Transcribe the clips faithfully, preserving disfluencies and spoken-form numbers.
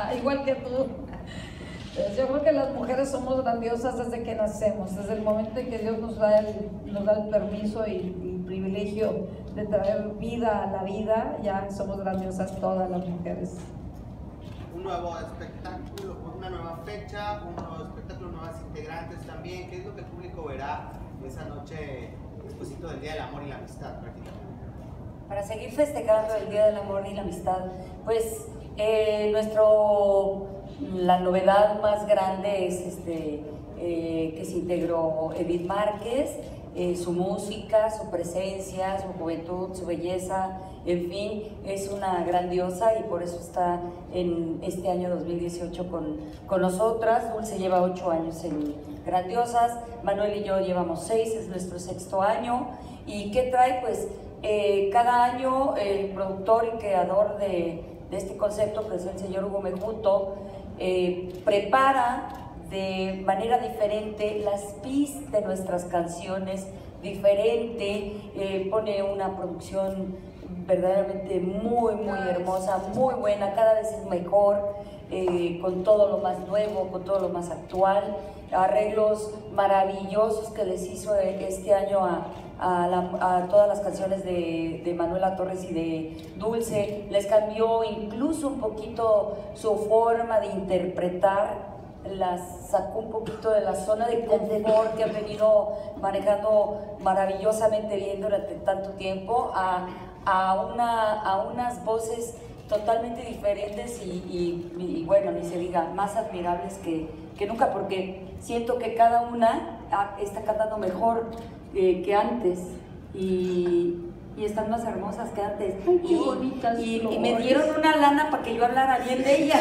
igual que tú. Yo creo que las mujeres somos grandiosas desde que nacemos, desde el momento en que Dios nos da el, nos da el permiso y, y privilegio de traer vida a la vida, ya somos grandiosas todas las mujeres. Un nuevo espectáculo, una nueva fecha, un nuevo espectáculo, nuevas integrantes también. ¿Qué es lo que el público verá esa noche despuesito del Día del Amor y la Amistad prácticamente? Para seguir festejando el Día del Amor y la Amistad, pues eh, nuestro, la novedad más grande es este, eh, que se integró Edith Márquez, eh, su música, su presencia, su juventud, su belleza, en fin, es una grandiosa y por eso está en este año dos mil dieciocho con, con nosotras. Dulce lleva ocho años en Grandiosas, Manuel y yo llevamos seis, es nuestro sexto año. ¿Y qué trae? Pues eh, cada año el productor y creador de, de este concepto, que es el señor Hugo Mejuto, eh, prepara de manera diferente las pis de nuestras canciones, diferente, eh, pone una producción verdaderamente muy, muy hermosa, muy buena, cada vez es mejor, eh, con todo lo más nuevo, con todo lo más actual, arreglos maravillosos que les hizo este año a, a, la, a todas las canciones de, de Manuela Torres y de Dulce, les cambió incluso un poquito su forma de interpretar, las sacó un poquito de la zona de confort que han venido manejando maravillosamente bien durante tanto tiempo a, a, una, a unas voces totalmente diferentes y, y, y bueno, ni se diga, más admirables que, que nunca, porque siento que cada una está cantando mejor eh, que antes y, y están más hermosas que antes. Ay, qué y, bonitas y, y flores. me dieron una lana para que yo hablara bien de ellas.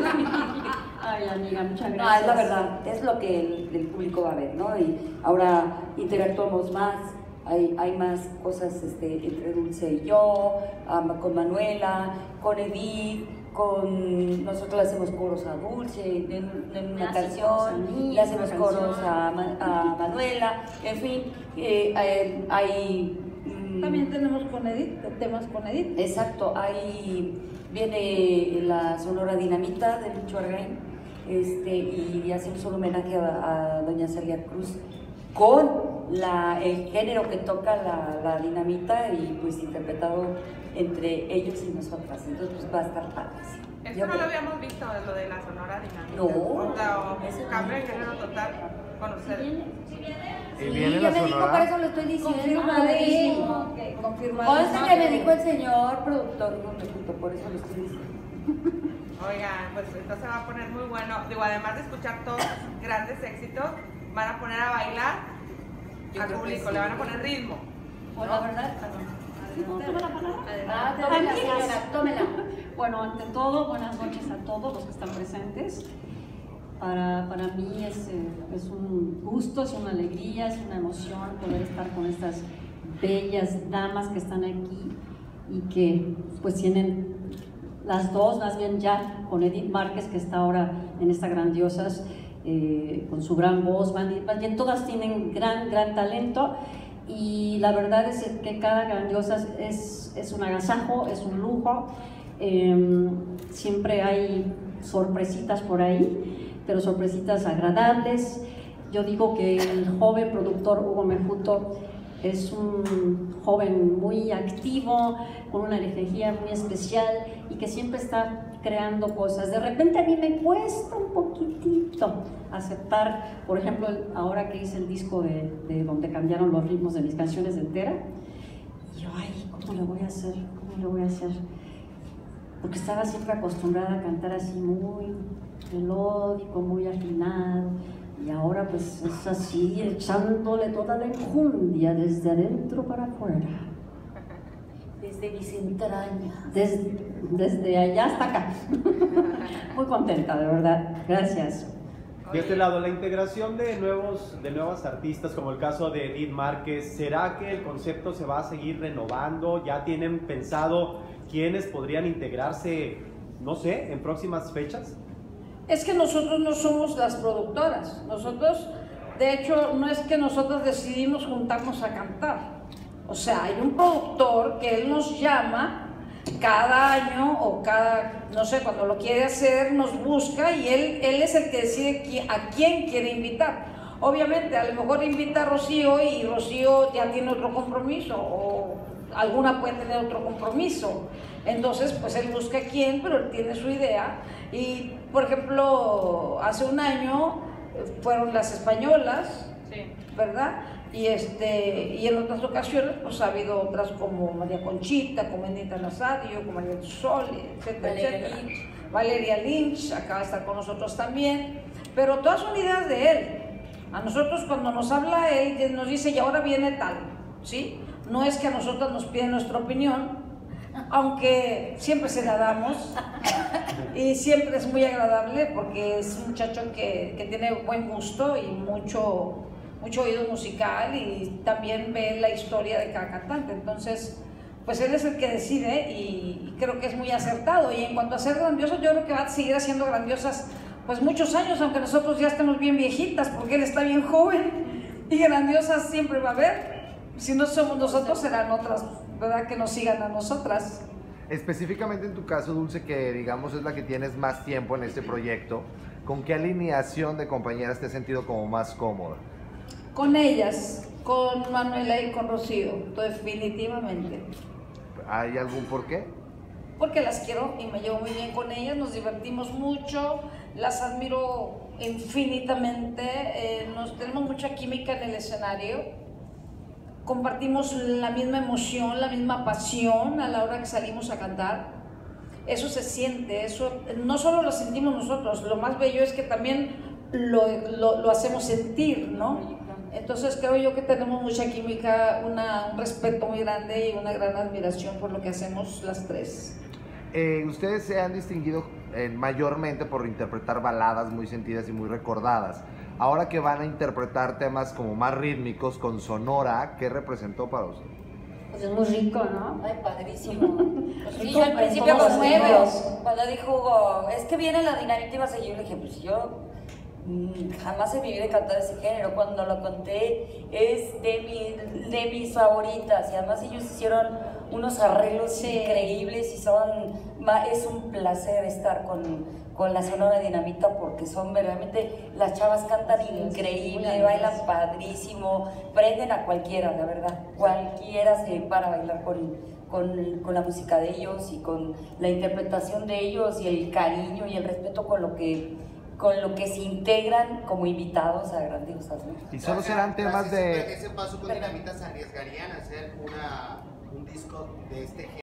Ay, amiga, muchas gracias. No, es la verdad, es lo que el, el público va a ver, ¿no? Y ahora interactuamos más, hay, hay más cosas este, entre Dulce y yo, um, con Manuela, con Edith, con nosotros le hacemos coros a Dulce en, en una canción, le hacemos coros a, a Manuela, en fin, eh, eh, hay... También tenemos con Edith, temas con Edith. Exacto, ahí viene la Sonora Dinamita de Lucho Argaín, este, y hacemos un homenaje a, a doña Celia Cruz con la, el género que toca la, la dinamita y pues interpretado entre ellos y nosotras, entonces pues va a estar padre. Esto no lo habíamos visto, lo de la Sonora Dinamita. No, o sea, o cambio de género total con ustedes. Sí, sí, ya me dijo, por eso lo estoy diciendo. Confirmadísimo. Confirmadísimo. Conste que me dijo el señor productor, por eso lo estoy diciendo. Oigan, pues entonces va a poner muy bueno. Digo, además de escuchar todos los grandes éxitos, van a poner a bailar Yo al creo que público, sí. le van a poner ritmo. Bueno, la verdad, ¿No toma la palabra? ah, tómela, Amigas. señora, tómela. Bueno, ante todo, buenas noches a todos los que están presentes. Para, para mí es, eh, es un gusto, es una alegría, es una emoción poder estar con estas bellas damas que están aquí y que pues tienen las dos, más bien ya con Edith Márquez, que está ahora en esta Grandiosas, eh, con su gran voz, más bien todas tienen gran, gran talento. Y la verdad es que cada Grandiosas es, es un agasajo, es un lujo, eh, siempre hay sorpresitas por ahí, pero sorpresitas agradables. Yo digo que el joven productor Hugo Mejuto es un joven muy activo, con una energía muy especial y que siempre está creando cosas. De repente a mí me cuesta un poquitito aceptar, por ejemplo, ahora que hice el disco de, de donde cambiaron los ritmos de mis canciones entera, y yo, ay, ¿cómo lo voy a hacer? ¿Cómo lo voy a hacer? Porque estaba siempre acostumbrada a cantar así muy melódico, muy afinado, y ahora pues es así, echándole toda la enjundia desde adentro para afuera. Desde mis entrañas. Desde, desde allá hasta acá. Muy contenta, de verdad. Gracias. De este lado, la integración de, nuevos, de nuevas artistas, como el caso de Edith Márquez, ¿será que el concepto se va a seguir renovando? ¿Ya tienen pensado quiénes podrían integrarse, no sé, en próximas fechas? Es que nosotros no somos las productoras, nosotros, de hecho, no es que nosotros decidimos juntarnos a cantar, o sea, hay un productor que él nos llama cada año o cada, no sé, cuando lo quiere hacer, nos busca y él, él es el que decide a quién quiere invitar. Obviamente, a lo mejor invita a Rocío y Rocío ya tiene otro compromiso o alguna puede tener otro compromiso. Entonces, pues él busca a quién, pero él tiene su idea. Y, por ejemplo, hace un año fueron las españolas, sí, ¿verdad? Y, este, y en otras ocasiones, pues ha habido otras como María Conchita, como Anita Nazario, como María del Sol, etcétera, Valeria etcétera. Lynch. Valeria Lynch acaba de estar con nosotros también, pero todas son ideas de él. A nosotros cuando nos habla él nos dice y ahora viene tal, ¿sí? No es que a nosotros nos piden nuestra opinión, aunque siempre se la damos y siempre es muy agradable porque es un muchacho que, que tiene buen gusto y mucho, mucho oído musical y también ve la historia de cada cantante. Entonces, pues él es el que decide y, y creo que es muy acertado. Y en cuanto a ser grandioso, yo creo que va a seguir haciendo grandiosas pues muchos años, aunque nosotros ya estemos bien viejitas, porque él está bien joven y grandiosas siempre va a haber. Si no somos nosotros, serán otras, ¿verdad? Que nos sigan a nosotras. Específicamente en tu caso, Dulce, que digamos es la que tienes más tiempo en este proyecto, ¿con qué alineación de compañeras te has sentido como más cómoda? Con ellas, con Manuela y con Rocío, definitivamente. ¿Hay algún por qué? Porque las quiero y me llevo muy bien con ellas, nos divertimos mucho, las admiro infinitamente, eh, nos tenemos mucha química en el escenario, compartimos la misma emoción, la misma pasión a la hora que salimos a cantar. Eso se siente, eso no solo lo sentimos nosotros, lo más bello es que también lo, lo, lo hacemos sentir, ¿no? Entonces creo yo que tenemos mucha química, una, un respeto muy grande y una gran admiración por lo que hacemos las tres. Eh, ustedes se han distinguido eh, mayormente por interpretar baladas muy sentidas y muy recordadas. Ahora que van a interpretar temas como más rítmicos con Sonora, ¿qué representó para usted? Pues es muy rico, ¿no? Ay, padrísimo. Pues sí, Rico yo al en principio todos con los Hugo, sentidos. cuando dijo Hugo, es que viene la dinamita y va a seguir, yo le dije, pues yo mm, jamás en mi vida he cantado ese género. Cuando lo conté, es de, mi, de mis favoritas y además ellos hicieron unos arreglos sí. increíbles y son, es un placer estar con, con la Sonora Dinamita porque son verdaderamente, las chavas cantan sí, increíble, sí, bailan padrísimo, prenden a cualquiera, la verdad, cualquiera se para a bailar con, con, con la música de ellos y con la interpretación de ellos y el cariño y el respeto con lo que, con lo que se integran como invitados a grandiosas, ¿no? Y solo serán temas de... Ese paso con Dinamita se arriesgarían a hacer una, un disco de este género.